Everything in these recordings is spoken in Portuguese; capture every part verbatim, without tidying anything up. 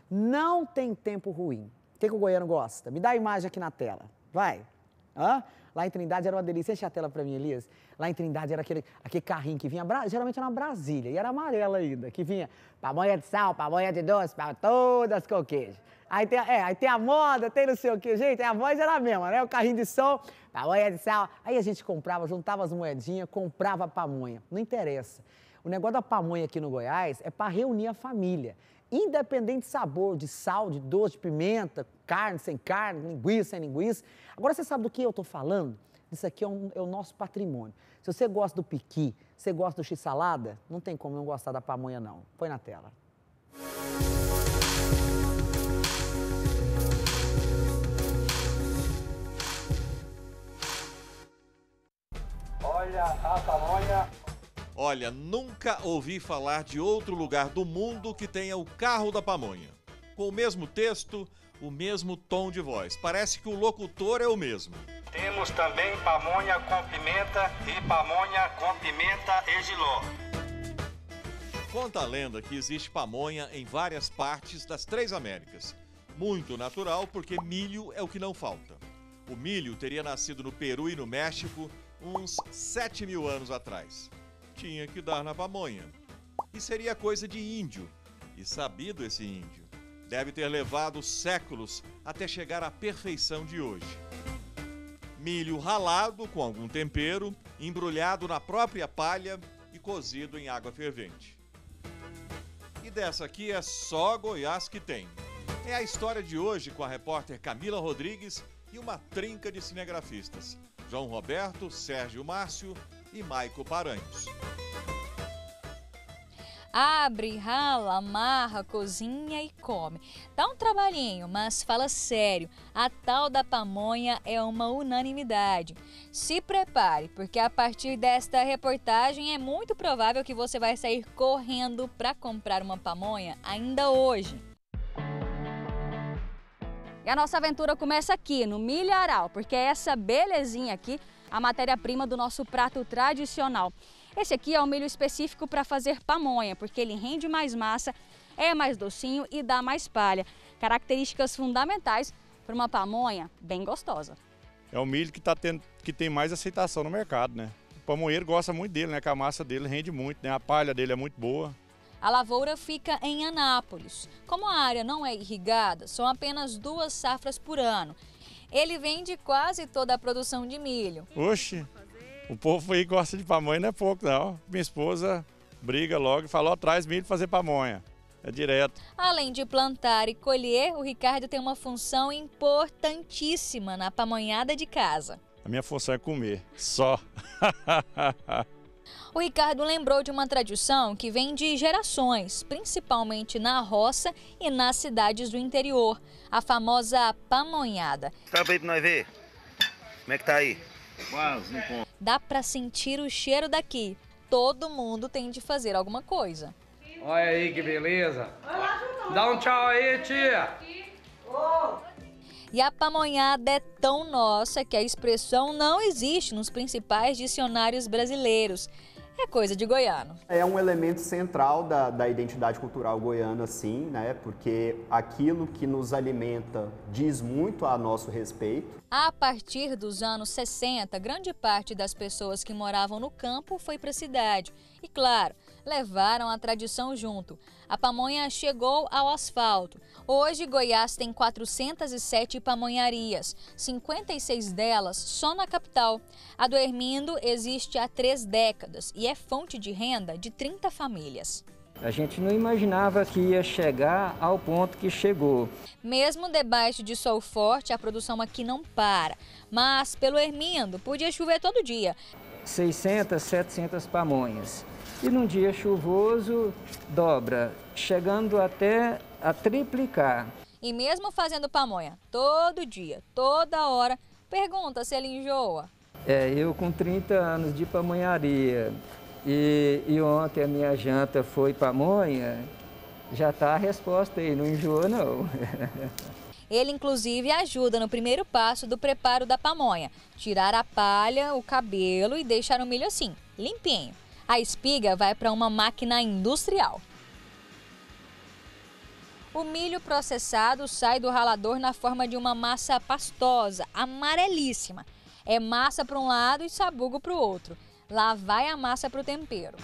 Não tem tempo ruim. O que, que o goiano gosta? Me dá a imagem aqui na tela. Vai. Hã? Lá em Trindade era uma delícia. Enche a tela pra mim, Elias. Lá em Trindade era aquele, aquele carrinho que vinha, geralmente era uma Brasília, e era amarela ainda, que vinha pamonha de sal, pamonha de doce, para todas com queijo. Aí tem, é, aí tem a moda, tem não sei o que, gente, a voz era a mesma, né? O carrinho de som, pamonha de sal. Aí a gente comprava, juntava as moedinhas, comprava a pamonha. Não interessa. O negócio da pamonha aqui no Goiás é para reunir a família. Independente de sabor, de sal, de doce, de pimenta, carne sem carne, linguiça sem linguiça. Agora você sabe do que eu tô falando? Isso aqui é, um, é o nosso patrimônio. Se você gosta do piqui, você gosta do x-salada, não tem como não gostar da pamonha, não. Põe na tela. Olha a pamonha. Olha, nunca ouvi falar de outro lugar do mundo que tenha o carro da pamonha. Com o mesmo texto, o mesmo tom de voz. Parece que o locutor é o mesmo. Temos também pamonha com pimenta e pamonha com pimenta e jiló. Conta a lenda que existe pamonha em várias partes das três Américas. Muito natural, porque milho é o que não falta. O milho teria nascido no Peru e no México uns sete mil anos atrás. Tinha que dar na pamonha. E seria coisa de índio. E sabido esse índio. Deve ter levado séculos até chegar à perfeição de hoje. Milho ralado com algum tempero, embrulhado na própria palha e cozido em água fervente. E dessa aqui é só Goiás que tem. É a história de hoje com a repórter Camila Rodrigues e uma trinca de cinegrafistas. João Roberto, Sérgio Márcio e Maico Paranhos. Abre, rala, amarra, cozinha e come. Dá um trabalhinho, mas fala sério, a tal da pamonha é uma unanimidade. Se prepare, porque a partir desta reportagem é muito provável que você vai sair correndo para comprar uma pamonha ainda hoje. E a nossa aventura começa aqui, no milharal, porque é essa belezinha aqui, a matéria-prima do nosso prato tradicional. Esse aqui é o milho específico para fazer pamonha, porque ele rende mais massa, é mais docinho e dá mais palha. Características fundamentais para uma pamonha bem gostosa. É o milho que, tá tendo, que tem mais aceitação no mercado, né? O pamonheiro gosta muito dele, né? Que a massa dele rende muito, né? A palha dele é muito boa. A lavoura fica em Anápolis. Como a área não é irrigada, são apenas duas safras por ano. Ele vende quase toda a produção de milho. Oxe! O povo aí gosta de pamonha, não é pouco não. Minha esposa briga logo e fala, ó, traz milho para fazer pamonha. É direto. Além de plantar e colher, o Ricardo tem uma função importantíssima na pamonhada de casa. A minha função é comer, só. O Ricardo lembrou de uma tradição que vem de gerações, principalmente na roça e nas cidades do interior, a famosa pamonhada. Tá aí pra nós ver? Como é que tá aí? Quase, não conta. Dá para sentir o cheiro daqui. Todo mundo tem de fazer alguma coisa. Olha aí que beleza. Dá um tchau aí, tia. E a pamonhada é tão nossa que a expressão não existe nos principais dicionários brasileiros. É coisa de goiano. É um elemento central da, da identidade cultural goiana, sim, né? Porque aquilo que nos alimenta diz muito a nosso respeito. A partir dos anos sessenta, grande parte das pessoas que moravam no campo foi para a cidade. E claro, levaram a tradição junto. A pamonha chegou ao asfalto. Hoje, Goiás tem quatrocentas e sete pamonharias, cinquenta e seis delas só na capital. A do Hermindo existe há três décadas e é fonte de renda de trinta famílias. A gente não imaginava que ia chegar ao ponto que chegou. Mesmo debaixo de sol forte, a produção aqui não para. Mas pelo Hermindo, podia chover todo dia. seiscentas, setecentas pamonhas. E num dia chuvoso, dobra, chegando até a triplicar. E mesmo fazendo pamonha todo dia, toda hora, pergunta se ele enjoa. É, eu com trinta anos de pamonharia e, e ontem a minha janta foi pamonha, já está a resposta aí, não enjoa não. Ele, inclusive, ajuda no primeiro passo do preparo da pamonha. Tirar a palha, o cabelo e deixar o milho assim, limpinho. A espiga vai para uma máquina industrial. O milho processado sai do ralador na forma de uma massa pastosa, amarelíssima. É massa para um lado e sabugo para o outro. Lá vai a massa para o tempero.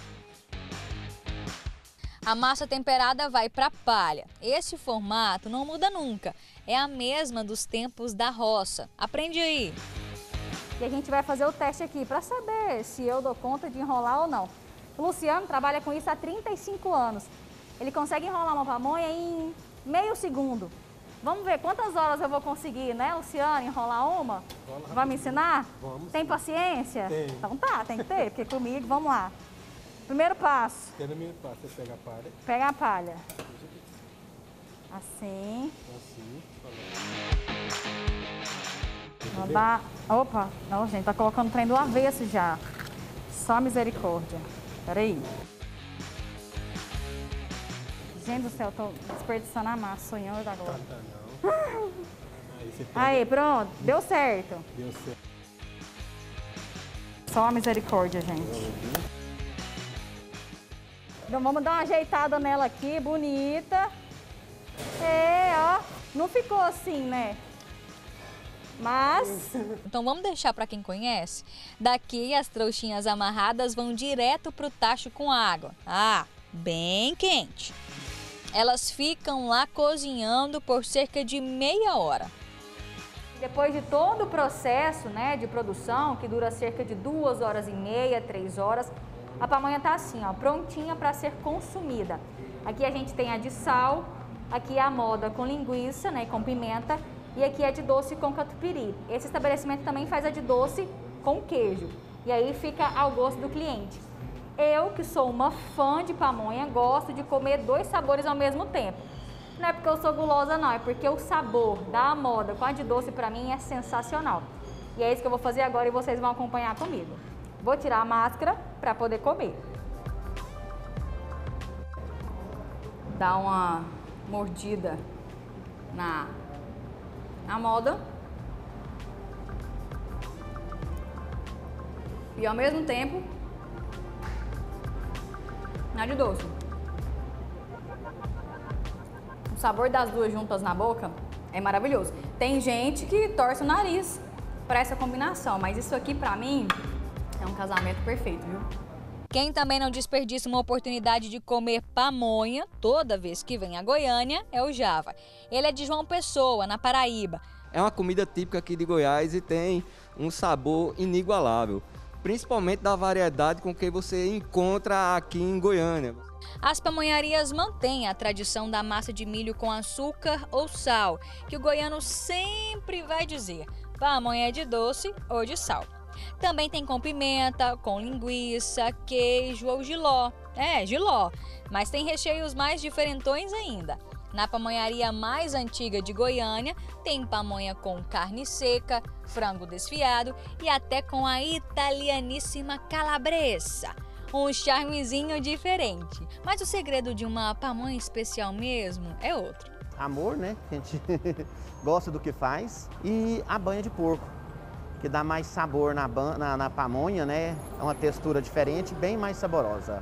A massa temperada vai para a palha. Esse formato não muda nunca. É a mesma dos tempos da roça. Aprende aí. E a gente vai fazer o teste aqui para saber se eu dou conta de enrolar ou não. O Luciano trabalha com isso há trinta e cinco anos. Ele consegue enrolar uma pamonha em meio segundo. Vamos ver quantas horas eu vou conseguir, né, Luciano, enrolar uma? Vai me ensinar? Vamos. Tem paciência? Tem. Então tá, tem que ter, porque comigo, vamos lá. Primeiro passo. Primeiro passo, você pega a palha. Pega a palha. Assim. Assim. Vou dar... Opa, não, gente, tá colocando o trem do avesso já. Só misericórdia. Peraí. Gente do céu, tô desperdiçando a massa, sonhando da glória. Tá, não. Aí, você pega... Aí, pronto, deu certo. Deu certo. Só a misericórdia, gente. Então vamos dar uma ajeitada nela aqui, bonita. É, ó, não ficou assim, né? Mas... Então vamos deixar para quem conhece? Daqui as trouxinhas amarradas vão direto para o tacho com água. Ah, bem quente. Elas ficam lá cozinhando por cerca de meia hora. Depois de todo o processo, né, de produção, que dura cerca de duas horas e meia, três horas, a pamonha tá assim, ó, prontinha para ser consumida. Aqui a gente tem a de sal, aqui a moda com linguiça, né, com pimenta, e aqui a de doce com catupiry. Esse estabelecimento também faz a de doce com queijo, e aí fica ao gosto do cliente. Eu, que sou uma fã de pamonha, gosto de comer dois sabores ao mesmo tempo. Não é porque eu sou gulosa, não, é porque o sabor da moda com a de doce para mim é sensacional. E é isso que eu vou fazer agora e vocês vão acompanhar comigo. Vou tirar a máscara para poder comer. Dá uma mordida na, na moda. E ao mesmo tempo, na de doce. O sabor das duas juntas na boca é maravilhoso. Tem gente que torce o nariz para essa combinação, mas isso aqui para mim é um casamento perfeito, viu? Quem também não desperdiça uma oportunidade de comer pamonha toda vez que vem a Goiânia é o Java. Ele é de João Pessoa, na Paraíba. É uma comida típica aqui de Goiás e tem um sabor inigualável, principalmente da variedade com que você encontra aqui em Goiânia. As pamonharias mantêm a tradição da massa de milho com açúcar ou sal, que o goiano sempre vai dizer, pamonha é de doce ou de sal. Também tem com pimenta, com linguiça, queijo ou jiló. É, jiló, mas tem recheios mais diferentões ainda. Na pamonharia mais antiga de Goiânia, tem pamonha com carne seca, frango desfiado e até com a italianíssima calabresa. Um charmezinho diferente. Mas o segredo de uma pamonha especial mesmo é outro. Amor, né? A gente gosta do que faz. E a banha de porco, que dá mais sabor na, na, na pamonha, né? É uma textura diferente, bem mais saborosa.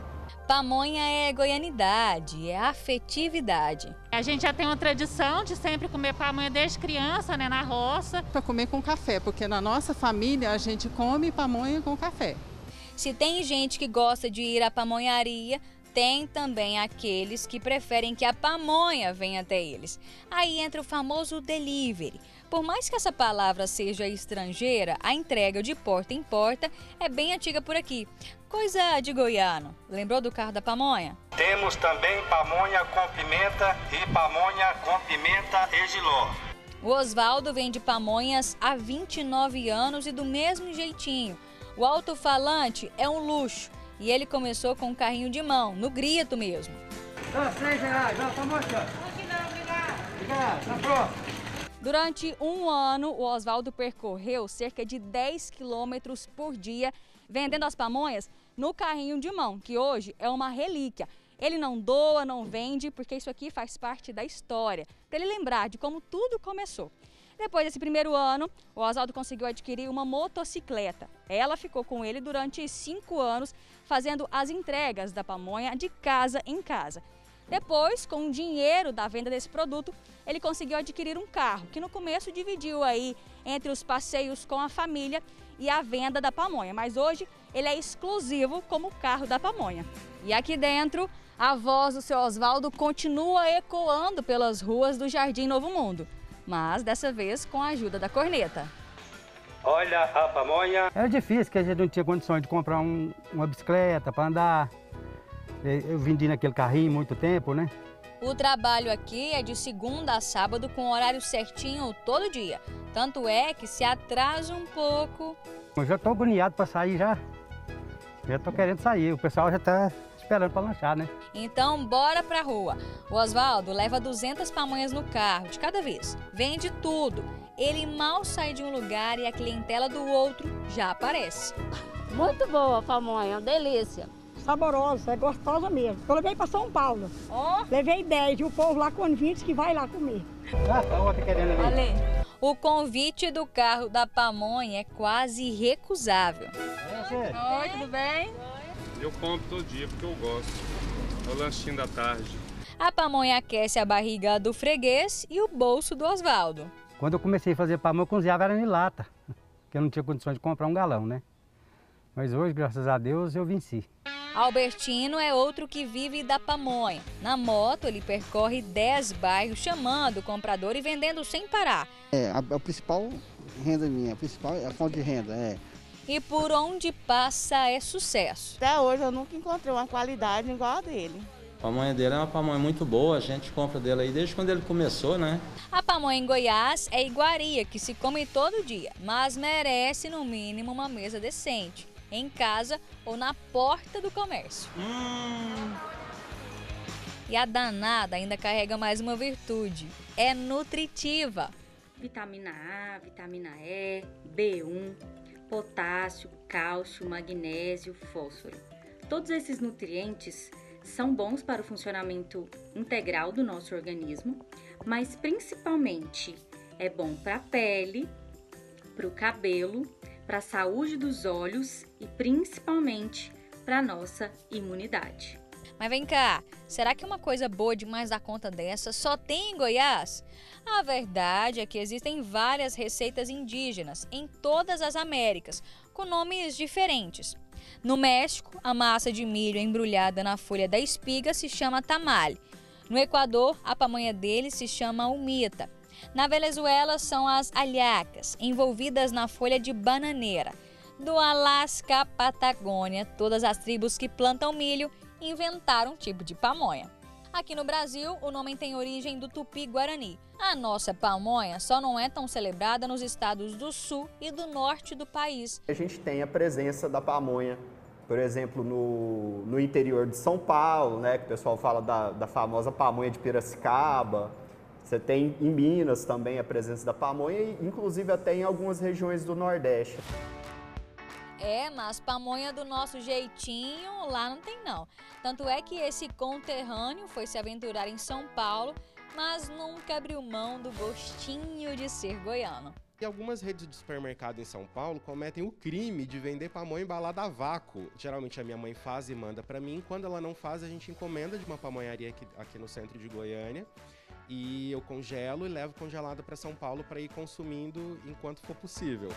Pamonha é goianidade, é afetividade. A gente já tem uma tradição de sempre comer pamonha desde criança, né, na roça. Para comer com café, porque na nossa família a gente come pamonha com café. Se tem gente que gosta de ir à pamonharia, tem também aqueles que preferem que a pamonha venha até eles. Aí entra o famoso delivery. Por mais que essa palavra seja estrangeira, a entrega de porta em porta é bem antiga por aqui. Coisa de goiano. Lembrou do carro da pamonha? Temos também pamonha com pimenta e pamonha com pimenta e jiló. O Osvaldo vende pamonhas há vinte e nove anos e do mesmo jeitinho. O alto-falante é um luxo e ele começou com um carrinho de mão, no grito mesmo. Ah, três reais, não, tá mostrando. Aqui não, obrigado. Obrigado, tá pronto. Durante um ano, o Osvaldo percorreu cerca de dez quilômetros por dia, vendendo as pamonhas no carrinho de mão, que hoje é uma relíquia. Ele não doa, não vende, porque isso aqui faz parte da história, para ele lembrar de como tudo começou. Depois desse primeiro ano, o Osvaldo conseguiu adquirir uma motocicleta. Ela ficou com ele durante cinco anos, fazendo as entregas da pamonha de casa em casa. Depois, com o dinheiro da venda desse produto, ele conseguiu adquirir um carro, que no começo dividiu aí entre os passeios com a família e a venda da pamonha, mas hoje ele é exclusivo como carro da pamonha. E aqui dentro, a voz do seu Oswaldo continua ecoando pelas ruas do Jardim Novo Mundo, mas dessa vez com a ajuda da corneta. Olha a pamonha. Era difícil, porque a gente não tinha condições de comprar um, uma bicicleta para andar. Eu vendi naquele carrinho muito tempo, né? O trabalho aqui é de segunda a sábado com horário certinho todo dia. Tanto é que se atrasa um pouco... Eu já estou agoniado para sair já. Já estou querendo sair, o pessoal já está esperando para lanchar, né? Então, bora pra rua. O Oswaldo leva duzentas pamonhas no carro, de cada vez. Vende tudo. Ele mal sai de um lugar e a clientela do outro já aparece. Muito boa a pamonha, uma delícia. Saborosa, é gostosa mesmo. Eu levei para São Paulo. Oh. Levei dez e o povo lá convite que vai lá comer. Ah, tá outra querendo ali. Olha, o convite do carro da pamonha é quase irrecusável. É, Oi, tudo bem? Eu compro todo dia porque eu gosto. É o lanchinho da tarde. A pamonha aquece a barriga do freguês e o bolso do Oswaldo. Quando eu comecei a fazer pamonha, eu cozinhava era em lata, porque eu não tinha condições de comprar um galão, né? Mas hoje, graças a Deus, eu venci. Albertino é outro que vive da pamonha. Na moto, ele percorre dez bairros chamando o comprador e vendendo sem parar. É, a, a principal renda minha, a principal a fonte de renda, é. E por onde passa é sucesso. Até hoje eu nunca encontrei uma qualidade igual a dele. A pamonha dele é uma pamonha muito boa, a gente compra dele aí desde quando ele começou, né? A pamonha em Goiás é iguaria, que se come todo dia, mas merece no mínimo uma mesa decente, em casa ou na porta do comércio. Hum. E a danada ainda carrega mais uma virtude, é nutritiva. Vitamina A, vitamina E, B um, potássio, cálcio, magnésio, fósforo. Todos esses nutrientes são bons para o funcionamento integral do nosso organismo, mas principalmente é bom para a pele, para o cabelo, para a saúde dos olhos e principalmente para a nossa imunidade. Mas vem cá, será que uma coisa boa demais da conta dessa só tem em Goiás? A verdade é que existem várias receitas indígenas em todas as Américas, com nomes diferentes. No México, a massa de milho embrulhada na folha da espiga se chama tamale. No Equador, a pamonha dele se chama humita. Na Venezuela, são as hallacas, envolvidas na folha de bananeira. Do Alasca à Patagônia, todas as tribos que plantam milho inventaram um tipo de pamonha. Aqui no Brasil, o nome tem origem do tupi-guarani. A nossa pamonha só não é tão celebrada nos estados do sul e do norte do país. A gente tem a presença da pamonha, por exemplo, no, no interior de São Paulo, né, que o pessoal fala da, da famosa pamonha de Piracicaba. Você tem em Minas também a presença da pamonha, e inclusive até em algumas regiões do Nordeste. É, mas pamonha do nosso jeitinho lá não tem não. Tanto é que esse conterrâneo foi se aventurar em São Paulo, mas nunca abriu mão do gostinho de ser goiano. E algumas redes de supermercado em São Paulo cometem o crime de vender pamonha embalada a vácuo. Geralmente a minha mãe faz e manda para mim. Quando ela não faz, a gente encomenda de uma pamonharia aqui, aqui no centro de Goiânia. E eu congelo e levo congelada para São Paulo para ir consumindo enquanto for possível.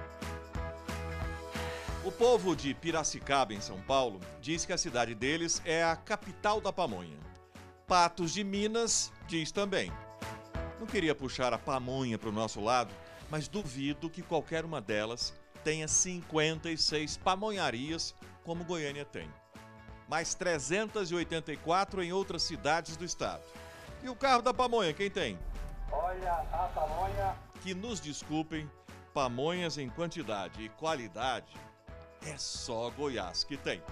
O povo de Piracicaba, em São Paulo, diz que a cidade deles é a capital da pamonha. Patos de Minas diz também. Não queria puxar a pamonha para o nosso lado, mas duvido que qualquer uma delas tenha cinquenta e seis pamonharias como Goiânia tem. Mais trezentas e oitenta e quatro em outras cidades do estado. E o carro da pamonha, quem tem? Olha a pamonha. Que nos desculpem, pamonhas em quantidade e qualidade é só Goiás que tem.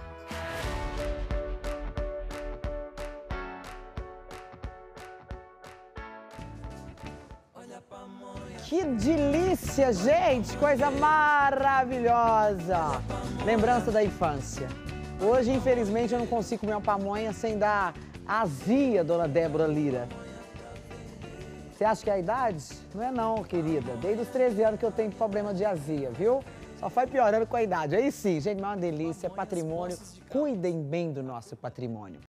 Que delícia, gente! Coisa maravilhosa! Lembrança da infância. Hoje, infelizmente, eu não consigo comer uma pamonha sem dar azia, dona Débora Lira. Você acha que é a idade? Não é não, querida. Desde os treze anos que eu tenho problema de azia, viu? Só foi piorando com a idade. Aí sim, gente, mas é uma delícia, é patrimônio. Cuidem bem do nosso patrimônio.